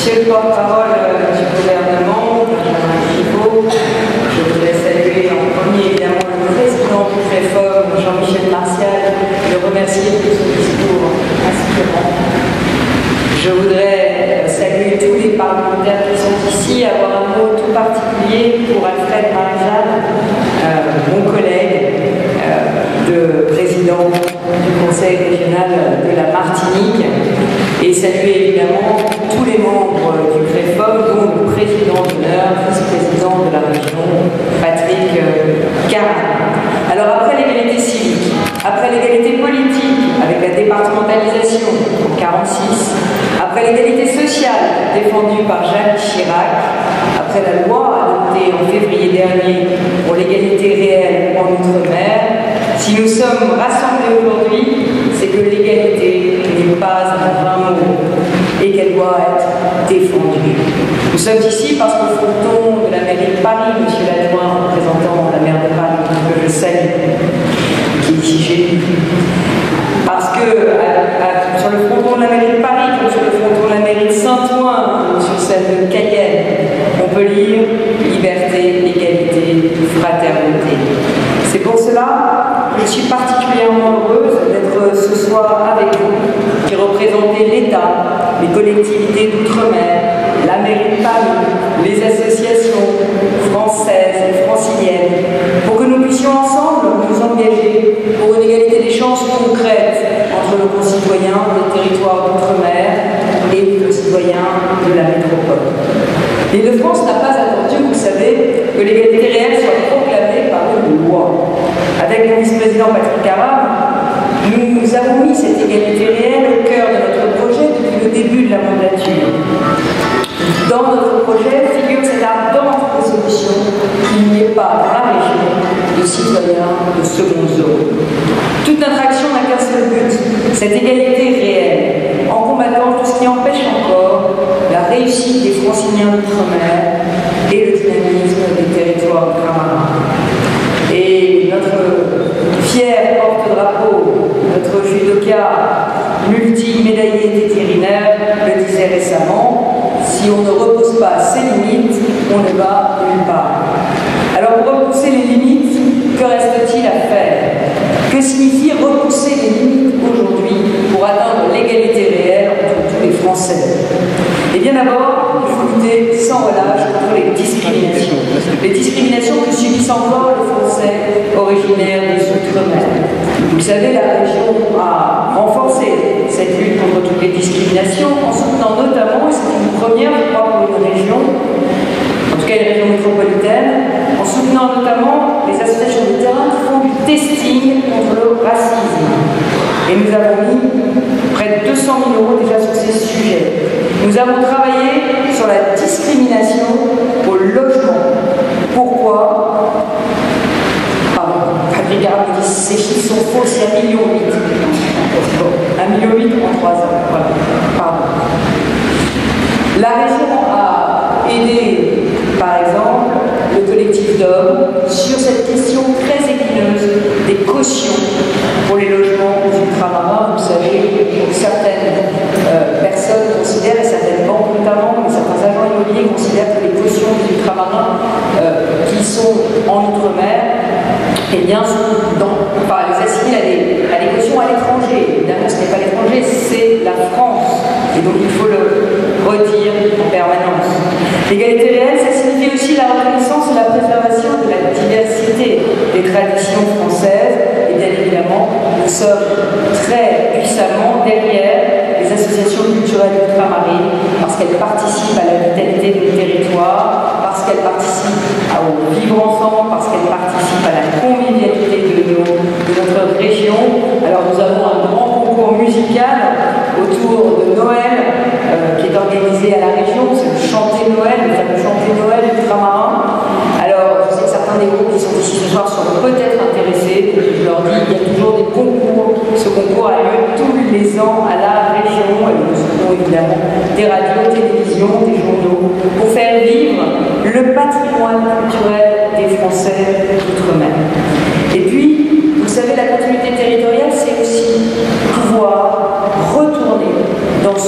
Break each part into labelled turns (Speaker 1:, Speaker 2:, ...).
Speaker 1: Monsieur le porte-parole du gouvernement, je voudrais saluer en premier évidemment le président du FREFOM, Jean-Michel Martial, et le remercier pour son discours inspirant. Je voudrais saluer tous les parlementaires qui sont ici, avoir un mot tout particulier pour Alfred Marie-Jeanne, mon collègue, président du Conseil régional de la Martinique, et saluer évidemment tous les membres du FREFOM, dont le président d'honneur, vice-président de la région, Patrick Carin. Alors après l'égalité civique, après l'égalité politique, avec la départementalisation en 1946, après l'égalité sociale défendue par Jacques Chirac, après la loi adoptée en février dernier pour l'égalité réelle en Outre-mer, si nous sommes rassemblés aujourd'hui, c'est que l'égalité n'est pas un vain mot et qu'elle doit être défendue. Nous sommes ici parce qu'au fronton de la mairie de Paris, M. Ladouin, représentant la maire de Paris, que je salue, qui est ici chez lui, parce que sur le fronton de la mairie de Paris, comme sur le fronton de la mairie de Saint-Ouen, sur celle de Cayenne, on peut lire liberté, égalité, fraternité. C'est pour cela que je suis particulièrement heureuse d'être ce soir avec vous, qui représentez l'État, les collectivités d'outre-mer, la mairie de Paris, les associations françaises et franciliennes, pour que nous puissions ensemble nous engager pour une égalité des chances concrètes entre nos concitoyens des territoires d'outre-mer et les concitoyens de la métropole. L'Île-de-France n'a pas attendu, vous savez, que l'égalité réelle soit proclamée par une loi. Avec le vice-président Patrick Carin, nous avons mis cette égalité réelle au cœur de notre projet depuis le début de la mandature. Dans notre projet figure cette ardente résolution qu'il n'y ait pas dans la région de citoyens de seconde zone. Toute notre action n'a qu'un seul but, cette égalité réelle, en combattant tout ce qui empêche encore la réussite des franciliens d'outre-mer et le dynamisme des territoires ultramarins. Et notre fier porte-drapeau, notre judoka multi-médaillé vétérinaire le disait récemment, si on ne repousse pas ses limites, on ne va nulle part. Alors pour repousser les limites, que reste-t-il à faire? Que signifie repousser les limites aujourd'hui pour atteindre l'égalité réelle entre tous les Français? Eh bien d'abord, il faut lutter sans relâche contre les discriminations. Les discriminations que subissent encore les Français originaires des Outre-mer. Vous le savez, la région a renforcé cette lutte contre toutes les discriminations en soutenant notamment, et c'est une première, je crois, pour une région, en tout cas une région métropolitaine, en soutenant notamment les associations de terrain qui font du testing contre le racisme. Et nous avons mis près de 200 000 € déjà sur ces sujets. Nous avons travaillé sur la discrimination au logement. Pourquoi? Pardon, Patrick Carin me dit ces chiffres sont faux, c'est 1,8 million. 1,8 million en 3 ans. Voilà. Pardon. La région a aidé, par exemple, le collectif d'hommes sur cette question très épineuse des cautions pour les logements ultramarins. Vous savez, certaines personnes considèrent, et certaines banques notamment, mais certains agents immobiliers considèrent que les cautions des ultramarins qui sont en outre-mer, eh bien, les assimilent à des cautions à l'étranger. Évidemment, ce n'est pas l'étranger, c'est la France. Et donc, il faut le redire en permanence. L'égalité réelle, ça signifie aussi la reconnaissance et la préservation de la diversité des traditions françaises. Et bien évidemment, nous sommes très puissamment derrière les associations culturelles ultramarines parce qu'elles participent à la vitalité de nos territoires, parce qu'elles participent au vivre ensemble, parce qu'elles participent à la convivialité de notre région. Alors nous avons un grand concours musical autour de Noël qui est organisé à la région, c'est le Chanté Noël, le fameux Chanté Noël ultramarin. Alors je sais que certains des groupes qui sont ici ce soir sont peut-être intéressés, je leur dis il y a toujours des concours, ce concours a lieu tous les ans à la région, et nous avons évidemment des radios, télévisions, des journaux, pour faire vivre le patrimoine culturel des Français d'outre-mer. Et puis, vous savez, la continuité territoriale, c'est aussi pouvoir retourner dans son département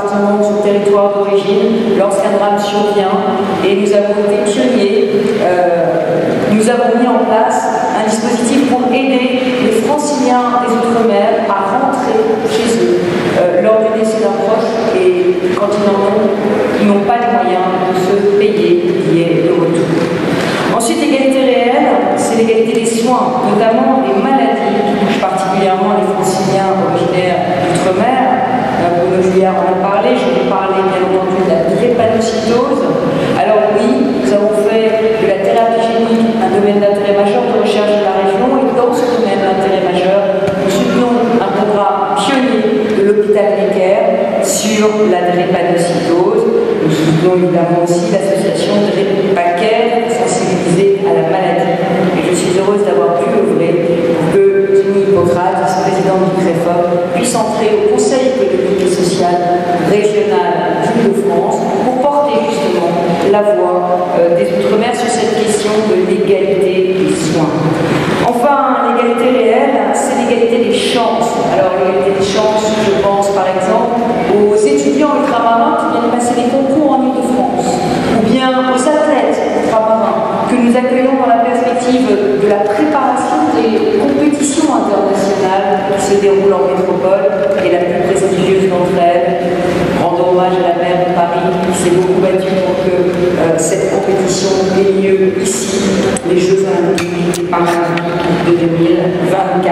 Speaker 1: département, de son territoire d'origine, lorsqu'un drame survient. Et nous avons été pionniers. Nous avons mis en place un dispositif pour aider les franciliens des Outre-mer à rentrer chez eux lors du décès d'un proche et quand ils n'ont pas les moyens de se payer le retour. Ensuite, l'égalité réelle, c'est l'égalité des soins, notamment les maladies qui touchent particulièrement les franciliens originaires d'Outre-mer. Bruno Juillard en a parlé, je vais parler bien entendu de la drépanocytose. Alors oui, nous avons fait de la thérapie génique un domaine d'intérêt majeur de recherche de la région et dans ce domaine d'intérêt majeur, nous soutenons un programme pionnier de l'hôpital Necker sur la drépanocytose. Nous soutenons évidemment aussi l'association Drépaquer sensibilisée à la maladie. Et je suis heureuse d'avoir pu œuvrer pour que Denis Hippocrate, vice-président du CREFOP, puisse entrer au Conseil économique et social régional d'Île-de-France pour porter justement la voix des Outre-mer sur cette question de l'égalité des soins. Enfin, l'égalité réelle, c'est l'égalité des chances. Alors, l'égalité des chances, je pense par exemple aux étudiants ultramarins qui viennent passer des concours en Île-de-France, ou bien aux athlètes ultramarins que nous accueillons dans la perspective de la préparation des compétitions internationales qui se déroulent en métropole, et la plus prestigieuse d'entre elles. Rendons hommage à la maire de Paris qui s'est beaucoup battue pour que cette compétition ait lieu ici, les Jeux Olympiques et Paralympiques de 2024.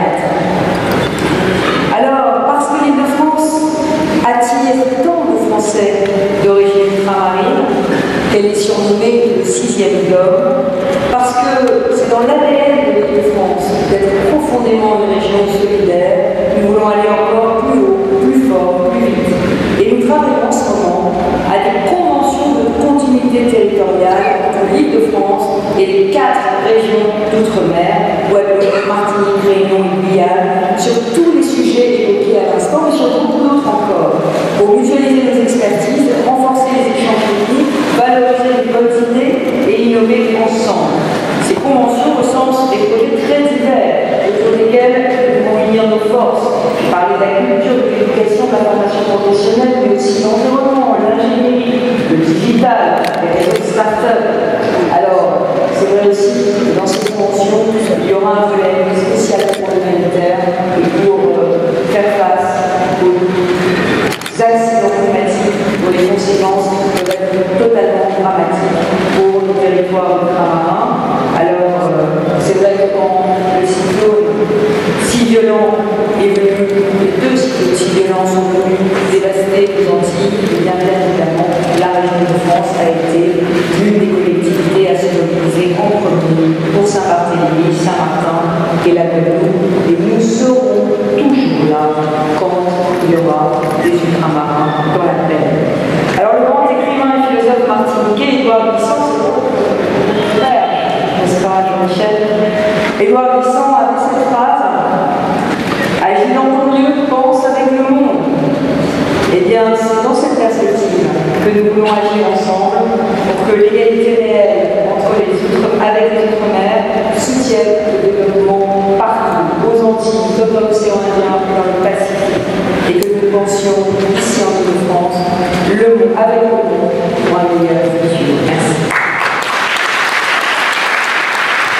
Speaker 1: Alors, parce que l'Île-de-France attire tant de Français d'origine ultramarine, qu'elle est surnommée le 6e globe, parce que c'est dans l'ADN de l'Île-de-France d'être profondément une région solidaire. Nous voulons aller encore plus haut, plus fort, plus vite. Et nous travaillons en ce moment à des conventions de continuité territoriale entre l'Île-de-France et les 4 régions d'outre-mer, Guadeloupe, Martinique, Réunion et Guyane, sur tous les sujets évoqués à l'instant, mais sur beaucoup d'autres encore, pour mutualiser nos expertises, renforcer les échanges techniques, valoriser les bonnes idées et innover ensemble. Ces conventions recensent des projets très divers, autour desquels nous devons unir nos forces. Parler de la culture, de l'éducation, de la formation professionnelle, mais aussi l'environnement, l'ingénierie, le digital, les réseaux de start-up. Alors, c'est vrai aussi que dans ces conventions, il y aura un volet spécial pour l'humanitaire et pour faire face aux accidents climatiques, pour les conséquences qui peuvent être totalement dramatiques pour nos territoires ultramarins. Alors, c'est vrai que quand le cyclone si violent est venu, les 2 cyclones si violents sont venus dévaster les Antilles, et bien évidemment, la région de France a été l'une des collectivités à se mobiliser en premier pour Saint-Barthélemy, Saint-Martin et la Guadeloupe. Et nous serons toujours là quand il y aura des ultramarins dans la plaine. Alors, le grand écrivain et philosophe martiniquais Édouard Glissant